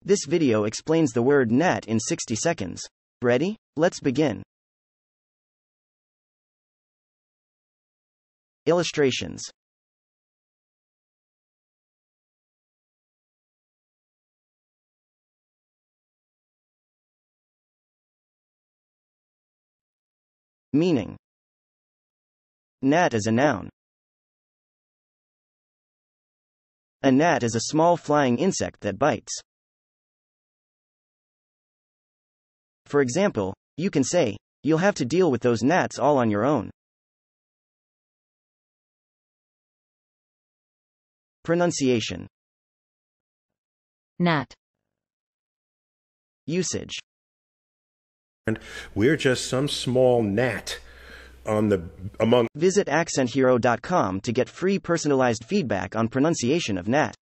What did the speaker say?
This video explains the word GNAT in 60 seconds. Ready? Let's begin. Illustrations. Meaning. Gnat is a noun. A gnat is a small flying insect that bites. For example, you can say, "You'll have to deal with those gnats all on your own." Pronunciation. Gnat. Usage. We're just some small gnat among. Visit accenthero.com to get free personalized feedback on pronunciation of gnat.